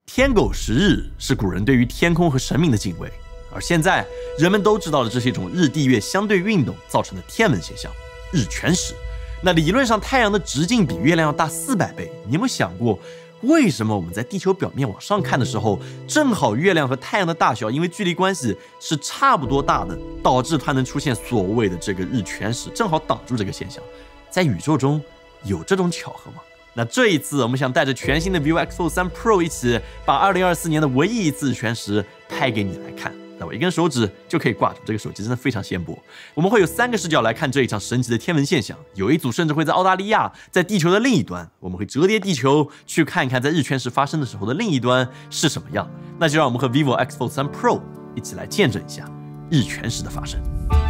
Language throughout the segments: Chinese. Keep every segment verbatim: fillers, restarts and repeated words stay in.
天狗食日是古人对于天空和神明的敬畏，而现在人们都知道了这是一种日地月相对运动造成的天文现象——日全食。那理论上太阳的直径比月亮要大四百倍，你有没有想过，为什么我们在地球表面往上看的时候，正好月亮和太阳的大小因为距离关系是差不多大的，导致它能出现所谓的这个日全食，正好挡住这个现象？在宇宙中有这种巧合吗？那这一次我们想带着全新的 vivo X Fold 三 Pro 一起把二零二四年的唯一一次日全食拍给你来看。那我一根手指就可以挂住，这个手机真的非常纤薄。我们会有三个视角来看这一场神奇的天文现象，有一组甚至会在澳大利亚，在地球的另一端，我们会折叠地球去看一看在日全食发生的时候的另一端是什么样。那就让我们和 vivo X Fold 三 Pro 一起来见证一下日全食的发生。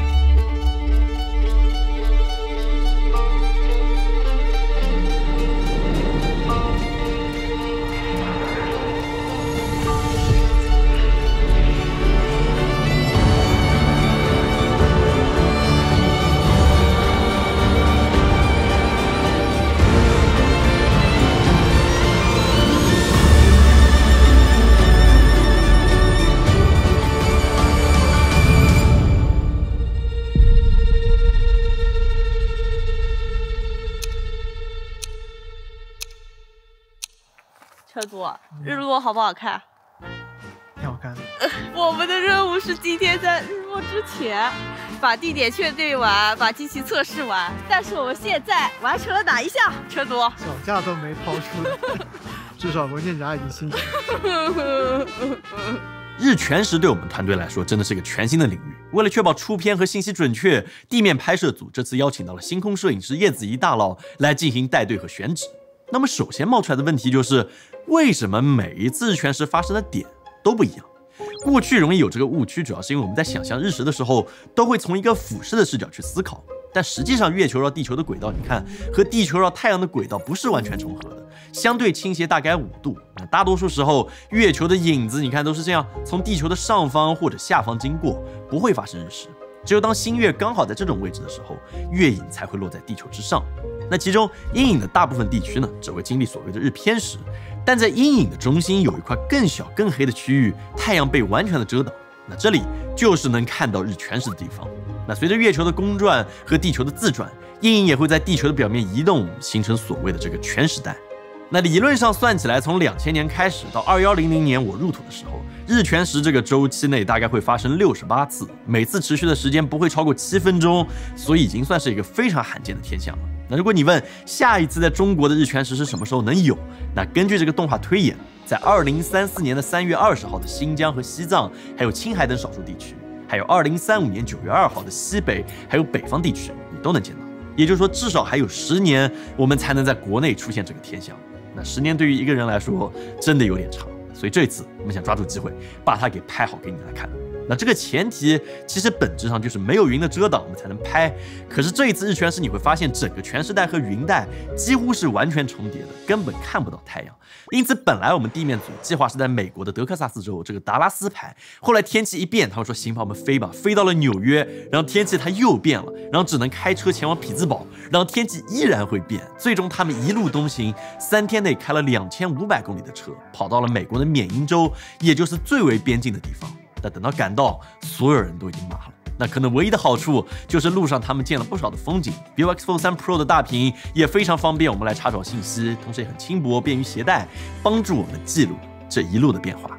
车主，日落好不好看？ 挺好看的。 我们的任务是今天在日落之前把地点确定完，把机器测试完。但是我们现在完成了哪一项？车主， 脚架都没抛出来，至少文件夹已经新起来。 日全食对我们团队来说真的是个全新的领域。为了确保出片和信息准确，地面拍摄组这次邀请到了星空摄影师叶子怡大佬来进行带队和选址。那么首先冒出来的问题就是，为什么每一次日全食发生的点都不一样？过去容易有这个误区，主要是因为我们在想象日食的时候，都会从一个俯视的视角去思考。但实际上，月球绕地球的轨道，你看和地球绕太阳的轨道不是完全重合的，相对倾斜大概五度。那大多数时候，月球的影子，你看都是这样，从地球的上方或者下方经过，不会发生日食。只有当新月刚好在这种位置的时候，月影才会落在地球之上。那其中阴影的大部分地区呢，只会经历所谓的日偏食，但在阴影的中心有一块更小更黑的区域，太阳被完全的遮挡。那这里就是能看到日全食的地方。那随着月球的公转和地球的自转，阴影也会在地球的表面移动，形成所谓的这个全食带。那理论上算起来，从两千年开始到二一零零年我入土的时候，日全食这个周期内大概会发生六十八次，每次持续的时间不会超过七分钟，所以已经算是一个非常罕见的天象了。那如果你问下一次在中国的日全食是什么时候能有，那根据这个动画推演，在二零三四年的三月二十号的新疆和西藏，还有青海等少数地区，还有二零三五年九月二号的西北还有北方地区，你都能见到。也就是说，至少还有十年，我们才能在国内出现这个天象。那十年对于一个人来说，真的有点长，所以这一次我们想抓住机会，把它给拍好给你来看。那这个前提其实本质上就是没有云的遮挡，我们才能拍。可是这一次日全食，你会发现整个全食带和云带几乎是完全重叠的，根本看不到太阳。因此，本来我们地面组计划是在美国的德克萨斯州这个达拉斯拍，后来天气一变，他们说行吧，我们飞吧，飞到了纽约，然后天气它又变了，然后只能开车前往匹兹堡，然后天气依然会变，最终他们一路东行，三天内开了两千五百公里的车，跑到了美国的缅因州，也就是最为边境的地方。但等到赶到，所有人都已经麻了。那可能唯一的好处就是路上他们见了不少的风景。vivo X Fold 三 Pro 的大屏也非常方便我们来查找信息，同时也很轻薄，便于携带，帮助我们记录这一路的变化。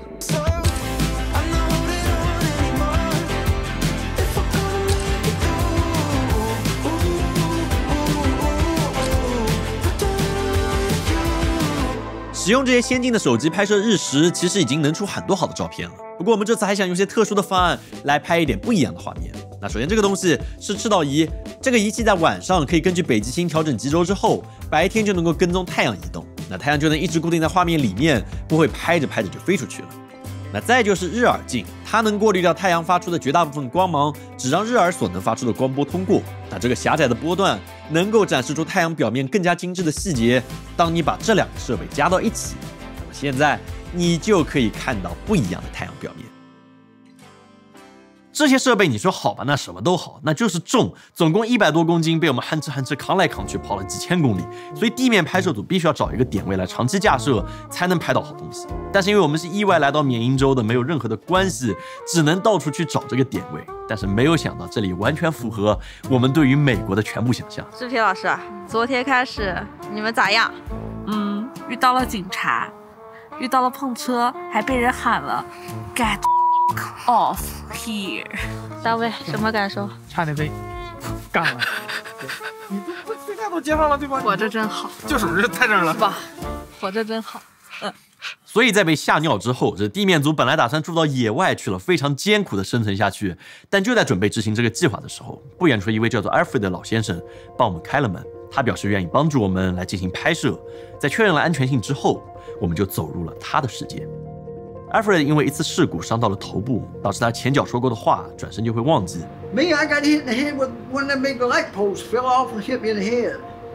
使用这些先进的手机拍摄日食，其实已经能出很多好的照片了。不过我们这次还想用些特殊的方案来拍一点不一样的画面。那首先这个东西是赤道仪，这个仪器在晚上可以根据北极星调整极轴之后，白天就能够跟踪太阳移动，那太阳就能一直固定在画面里面，不会拍着拍着就飞出去了。那再就是日耳镜，它能过滤掉太阳发出的绝大部分光芒，只让日耳所能发出的光波通过。那这个狭窄的波段能够展示出太阳表面更加精致的细节。当你把这两个设备加到一起，那么现在你就可以看到不一样的太阳表面。 这些设备你说好吧，那什么都好，那就是重，总共一百多公斤被我们哼哧哼哧扛来扛去，跑了几千公里，所以地面拍摄组必须要找一个点位来长期架设，才能拍到好东西。但是因为我们是意外来到缅因州的，没有任何的关系，只能到处去找这个点位。但是没有想到这里完全符合我们对于美国的全部想象。 视频老师，昨天开始你们咋样？ 嗯，遇到了警察，遇到了碰车，还被人喊了 "Get off here"。 大卫什么感受？ 差点被干了。你都现在都接上了对吧？ 活着真好， 就是这太正了吧？活着真好。嗯。 所以在被吓尿之后，这地面组本来打算住到野外去了，非常艰苦的生存下去。但就在准备执行这个计划的时候，不远处一位叫做 Alfred 的老先生帮我们开了门。他表示愿意帮助我们来进行拍摄。在确认了安全性之后，我们就走入了他的世界。Alfred 因为一次事故伤到了头部，导致他前脚说过的话转身就会忘记。 Me, I got hit in the head with one of them big light poles, fell off and hit me in the head.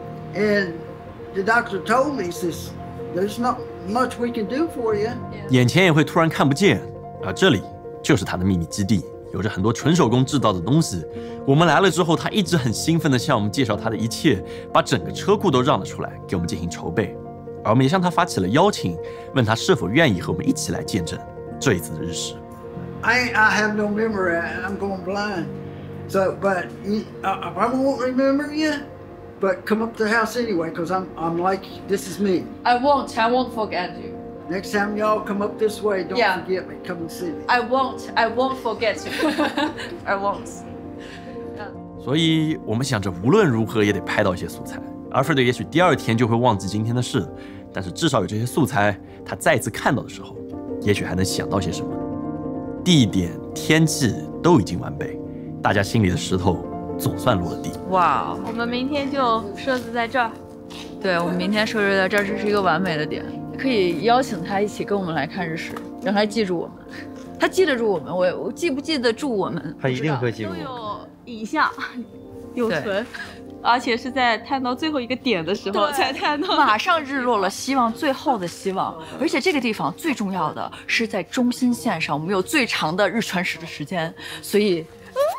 And the doctor told me, he says, there's not much we can do for you. 眼前也会突然看不见，而这里就是他的秘密基地，有着很多纯手工制造的东西。我们来了之后，他一直很兴奋地向我们介绍他的一切，把整个车库都让了出来，给我们进行筹备。而我们也向他发起了邀请，问他是否愿意和我们一起来见证这一次的日食。 I I have no memory. I'm going blind. So, but you, I, I probably won't remember you. But come up to the house anyway, cause I'm I'm like this is me. I won't. I won't forget you. Next time y'all come up this way, don't Yeah. forget me. Come and see me. I won't. I won't forget you. I won't. 所以我们想着无论如何也得拍到一些素材。阿尔弗德也许第二天就会忘记今天的事，但是至少有这些素材，他再次看到的时候，也许还能想到些什么。地点、天气都已经完备，大家心里的石头总算落了地。 哇， 我们明天就设置在这儿。 对，我们明天设置在这儿，这是一个完美的点，可以邀请他一起跟我们来看日食，让他记住我们。他记得住我们，我我记不记得住我们？ 他一定会记住都。有影像，有存，而且是在探到最后一个点的时候才探到。 马上日落了，希望最后的希望。而且这个地方最重要的是在中心线上，我们有最长的日全食的时间，所以。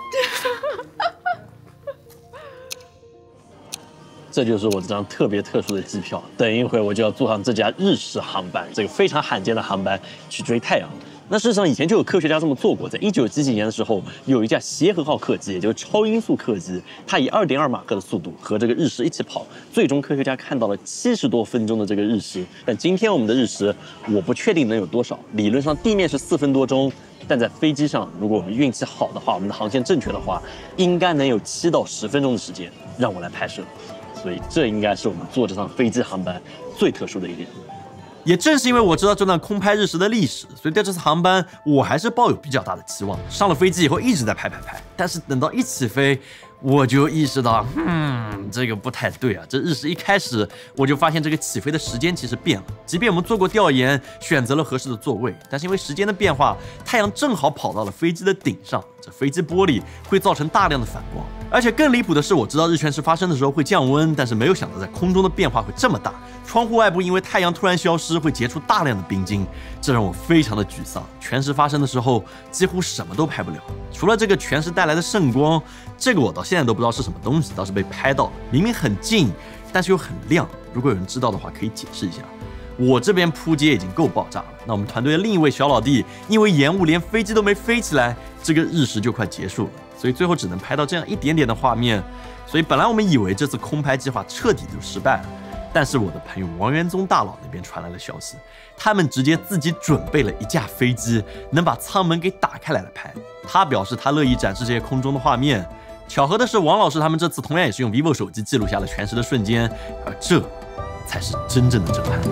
这就是我这张特别特殊的机票，等一会儿我就要坐上这架日式航班，这个非常罕见的航班去追太阳。那事实上以前就有科学家这么做过，在一九几几年的时候，有一架协和号客机，也就是超音速客机，它以二点二马赫的速度和这个日食一起跑，最终科学家看到了七十多分钟的这个日食。但今天我们的日食，我不确定能有多少，理论上地面是四分多钟。但在飞机上，如果我们运气好的话，我们的航线正确的话，应该能有七到十分钟的时间让我来拍摄。所以这应该是我们坐这趟飞机航班最特殊的一点。 也正是因为我知道这段空拍日食的历史，所以对这次航班我还是抱有比较大的期望。上了飞机以后一直在拍拍拍，但是等到一起飞，我就意识到，嗯，这个不太对啊。这日食一开始我就发现这个起飞的时间其实变了，即便我们做过调研，选择了合适的座位，但是因为时间的变化，太阳正好跑到了飞机的顶上，这飞机玻璃会造成大量的反光。而且更离谱的是，我知道日全食发生的时候会降温，但是没有想到在空中的变化会这么大。窗户外部因为太阳突然消失，会结出大量的冰晶，这让我非常的沮丧。全食发生的时候，几乎什么都拍不了，除了这个全食带来的圣光，这个我到现在都不知道是什么东西，倒是被拍到了。明明很近，但是又很亮。如果有人知道的话，可以解释一下。我这边扑街已经够爆炸了，那我们团队的另一位小老弟因为延误，连飞机都没飞起来，这个日食就快结束了。所以最后只能拍到这样一点点的画面，所以本来我们以为这次空拍计划彻底就失败了，但是我的朋友王元宗大佬那边传来了消息，他们直接自己准备了一架飞机，能把舱门给打开来了拍。他表示他乐意展示这些空中的画面。巧合的是，王老师他们这次同样也是用 vivo 手机记录下了全食的瞬间，而这才是真正的震撼。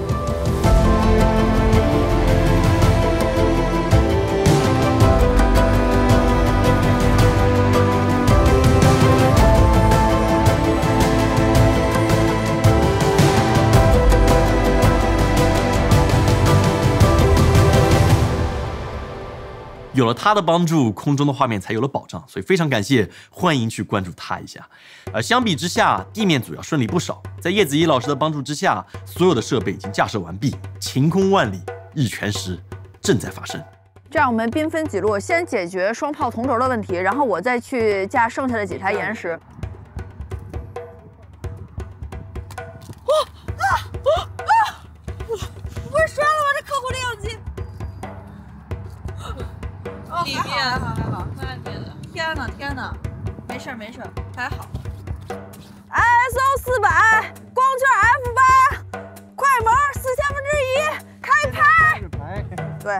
有了他的帮助，空中的画面才有了保障，所以非常感谢，欢迎去关注他一下。而相比之下，地面组要顺利不少。在叶子怡老师的帮助之下，所有的设备已经架设完毕，晴空万里，日全食正在发生。 这样我们兵分几路，先解决双炮同轴的问题，然后我再去架剩下的几台岩石。 哇啊啊啊！我我不是摔了吗？这客户零氧机。哦，里面还好还好，外面的。天哪天哪，没事没事，还好。 I S O 四百，光圈 F 八，快门四千分之一，开拍。对。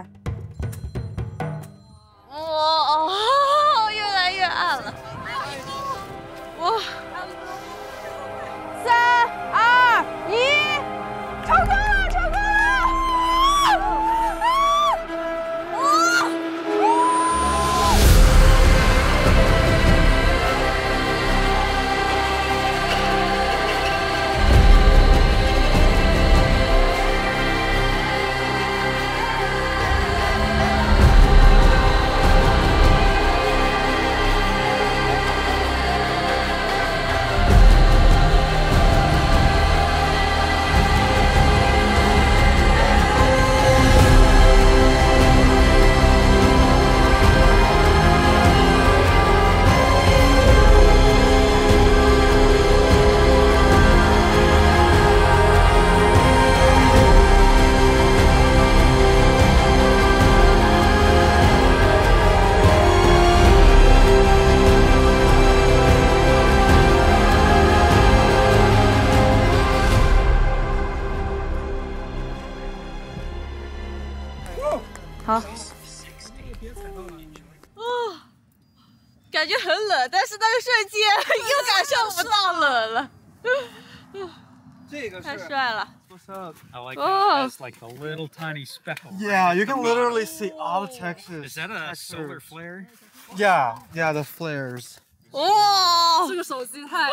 哇，越来越暗了。哇， 三二一，成功了，成功了！啊！哇！ 好。哦，感觉很冷，但是那个瞬间又感受不到冷了。 这个是太帅了。 I like Oh. it. It's like a little tiny speckle. Yeah, you can literally see all the textures. Is that a solar flare? Yeah, yeah, the flares. 哇， 这个手机太……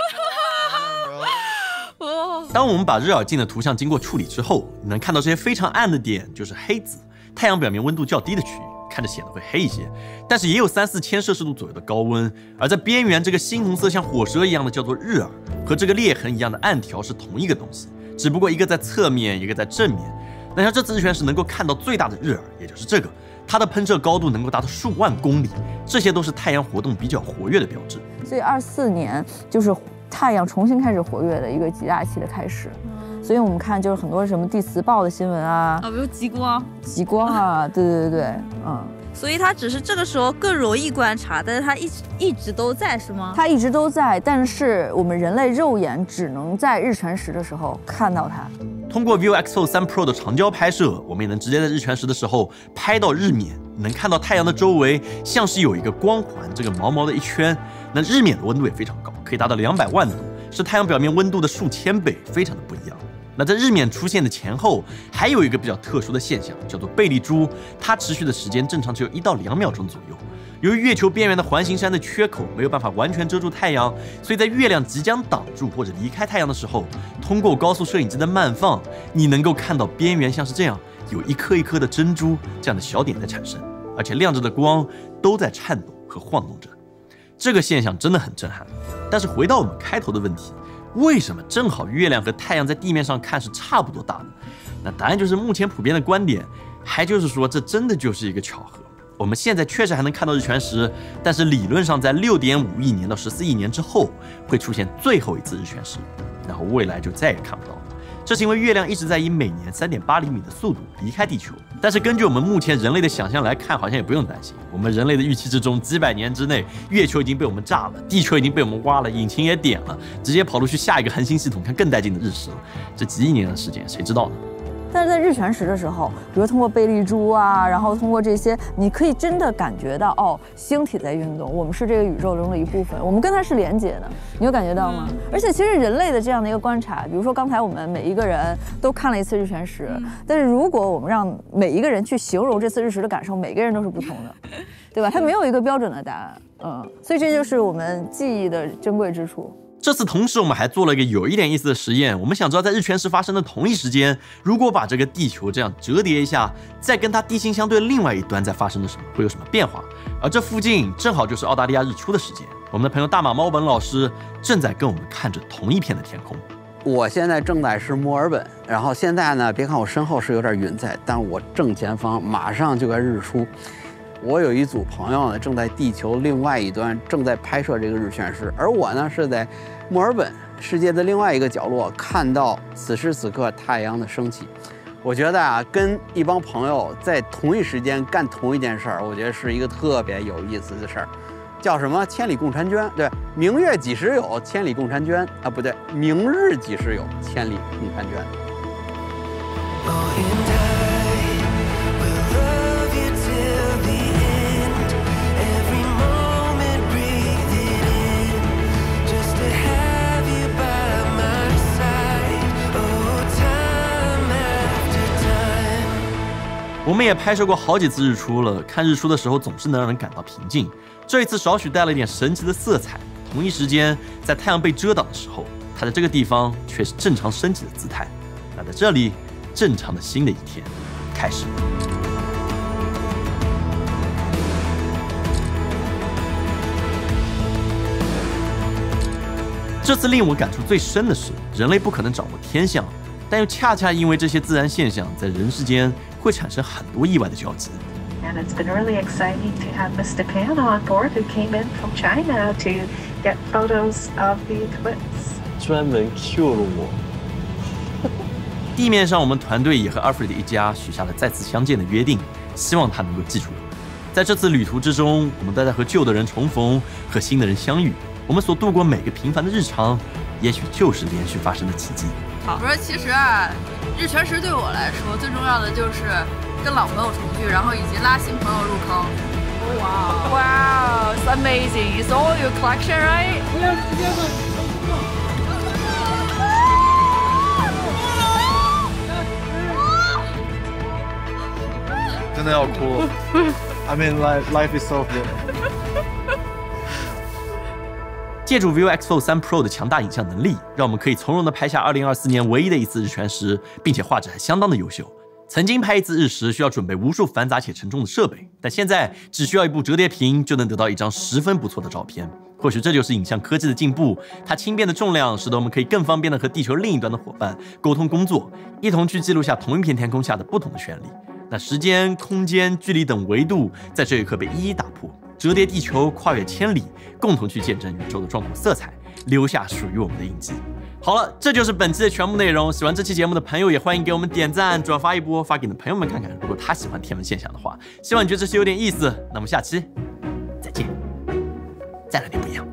哦， 当我们把热耳镜的图像经过处理之后，你能看到这些非常暗的点就是黑子，太阳表面温度较低的区域，看着显得会黑一些。但是也有三四千摄氏度左右的高温，而在边缘这个猩红色像火舌一样的叫做日耳，和这个裂痕一样的暗条是同一个东西，只不过一个在侧面，一个在正面。那像这次日全食能够看到最大的日耳，也就是这个，它的喷射高度能够达到数万公里，这些都是太阳活动比较活跃的标志。 所以二四年就是太阳重新开始活跃的一个极大期的开始。 所以我们看就是很多什么地磁暴的新闻啊， 啊，比如极光， 极光啊，对对对对，嗯， 所以它只是这个时候更容易观察，但是它一直一直都在，是吗？ 它一直都在，但是我们人类肉眼只能在日全食的时候看到它。 通过 View X Fold 三 Pro 的长焦拍摄，我们也能直接在日全食的时候拍到日冕，能看到太阳的周围像是有一个光环，这个毛毛的一圈。那日冕的温度也非常高，可以达到两百万度，是太阳表面温度的数千倍，非常的不一样。 那在日冕出现的前后，还有一个比较特殊的现象，叫做贝利珠，它持续的时间正常只有一到两秒钟左右。由于月球边缘的环形山的缺口没有办法完全遮住太阳，所以在月亮即将挡住或者离开太阳的时候，通过高速摄影机的慢放，你能够看到边缘像是这样，有一颗一颗的珍珠这样的小点在产生，而且亮着的光都在颤抖和晃动着。这个现象真的很震撼。但是回到我们开头的问题。 为什么正好月亮和太阳在地面上看是差不多大呢？那答案就是目前普遍的观点，还就是说这真的就是一个巧合。我们现在确实还能看到日全食，但是理论上在 六点五亿年到十四亿年之后会出现最后一次日全食，然后未来就再也看不到了。这是因为月亮一直在以每年 三点八厘米的速度离开地球。但是根据我们目前人类的想象来看，好像也不用担心。我们人类的预期之中，几百年之内，月球已经被我们炸了，地球已经被我们挖了，引擎也点了，直接跑路去下一个恒星系统看更带劲的日食了。这几亿年的时间，谁知道呢？ 但是在日全食的时候，比如通过贝利珠啊，然后通过这些，你可以真的感觉到哦，星体在运动，我们是这个宇宙中的一部分，我们跟它是连接的，你有感觉到吗？嗯、而且其实人类的这样的一个观察，比如说刚才我们每一个人都看了一次日全食，嗯、但是如果我们让每一个人去形容这次日食的感受，每个人都是不同的，对吧？它没有一个标准的答案，嗯，所以这就是我们记忆的珍贵之处。 这次同时我们还做了一个有一点意思的实验，我们想知道在日全食发生的同一时间，如果把这个地球这样折叠一下，再跟它地心相对另外一端再发生了什么，会有什么变化？而这附近正好就是澳大利亚日出的时间，我们的朋友大马猫本老师正在跟我们看着同一片的天空。 我现在正在是墨尔本，然后现在呢，别看我身后是有点云彩，但我正前方马上就该日出。 我有一组朋友呢，正在地球另外一端正在拍摄这个日全食，而我呢是在墨尔本世界的另外一个角落看到此时此刻太阳的升起。我觉得啊，跟一帮朋友在同一时间干同一件事儿，我觉得是一个特别有意思的事儿。叫什么？千里共婵娟。对，明月几时有，千里共婵娟啊，不对，明日几时有，千里共婵娟。 我们也拍摄过好几次日出了，看日出的时候总是能让人感到平静。这一次少许带了一点神奇的色彩，同一时间，在太阳被遮挡的时候，它在这个地方却是正常升起的姿态。那在这里，正常的新的一天开始。这次令我感触最深的是，人类不可能掌握天象，但又恰恰因为这些自然现象，在人世间会产生很多意外的交集。 And it's been really exciting to have Mister Pan on board, who came in from China to get photos of the eclipse. 专门 Q 了我。 地面上，我们团队也和 Alfred 一家许下了再次相见的约定，希望他能够记住。在这次旅途之中，我们都在和旧的人重逢，和新的人相遇。我们所度过每个平凡的日常，也许就是连续发生的奇迹。 好，我说其实啊，日全食对我来说最重要的就是跟老朋友重聚，然后以及拉新朋友入坑。 Wow! Wow! It's amazing. It's all your collection, right? Yeah, together. 真的要哭。I mean, life life is so good. 借助 Vivo X Fold 三 Pro 的强大影像能力，让我们可以从容地拍下二零二四年唯一的一次日全食，并且画质还相当的优秀。曾经拍一次日食需要准备无数繁杂且沉重的设备，但现在只需要一部折叠屏就能得到一张十分不错的照片。或许这就是影像科技的进步，它轻便的重量使得我们可以更方便地和地球另一端的伙伴沟通工作，一同去记录下同一片天空下的不同的绚丽。那时间、空间、距离等维度在这一刻被一一打破，折叠地球跨越千里，共同去见证宇宙的壮阔色彩，留下属于我们的印记。好了，这就是本期的全部内容。喜欢这期节目的朋友也欢迎给我们点赞、转发一波，发给你的朋友们看看。如果他喜欢天文现象的话，希望你觉得这些有点意思。那么下期再见，再来点不一样。